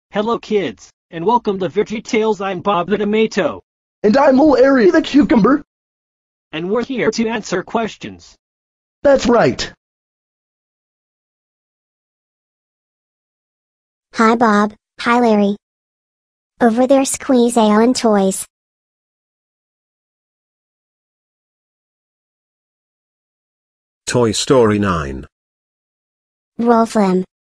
Hello kids, and welcome to VeggieTales. I'm Bob the Tomato. And I'm Larry the Cucumber. And we're here to answer questions. That's right. Hi Bob, hi Larry. Over there squeeze ale and toys. Toy Story 9. Wolfram.